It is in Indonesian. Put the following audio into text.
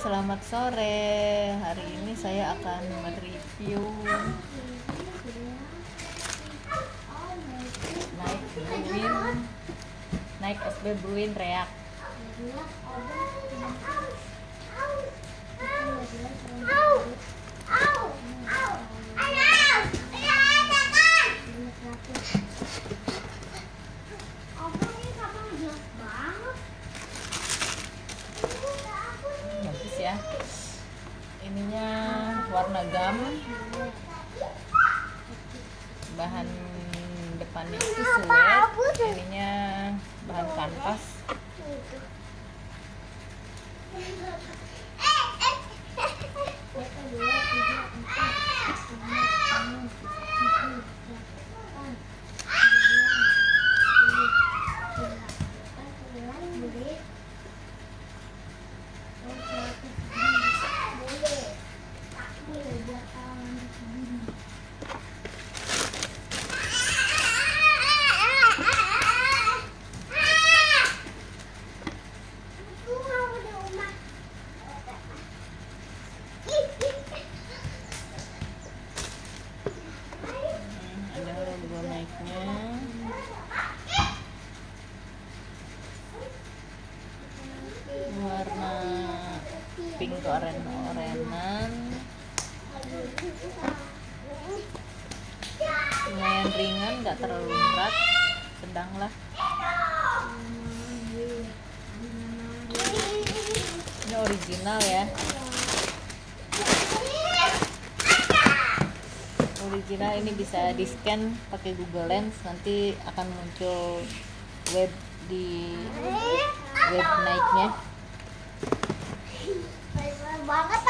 selamat sore. Hari ini saya akan mereview Nike SB Bruin React. Bagus ya. Ininya warna gam. Bahan depannya itu suede, ininya bahan kanvas. Ada logo Nike-nya. Warna pink ke orenan. Lumayan ringan, nggak terlalu berat, sedang lah. Ini original ya. Original, ini bisa di scan pakai Google Lens, nanti akan muncul web di web Nike-nya. Banget